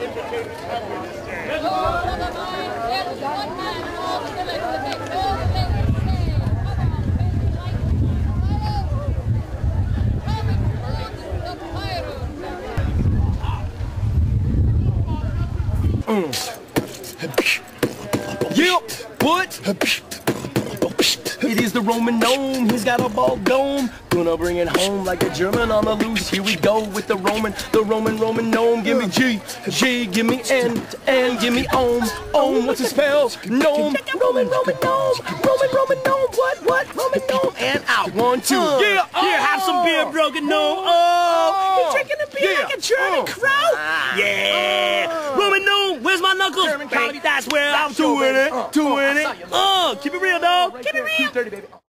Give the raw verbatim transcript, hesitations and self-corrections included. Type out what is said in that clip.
Yeah, what? It is the Roman gnome, he's got a bald dome. Gonna bring it home like a German on the loose. Here we go with the Roman, the Roman, Roman gnome. Give me G, G, give me N, N, give me Ohm, Ohm, what's the spell? Gnome, Roman, Roman gnome, Roman, Roman gnome, what, what? Roman gnome, and out. One, two, uh, yeah, oh. Here, have some beer, broken gnome. Oh, you're drinking the beer yeah. like a German uh, crow? Uh, yeah, uh, Roman gnome, where's my knuckles? German That's where I'm doing it, uh, doing uh, it. Uh, keep it real, dog, keep it real. Dirty, baby.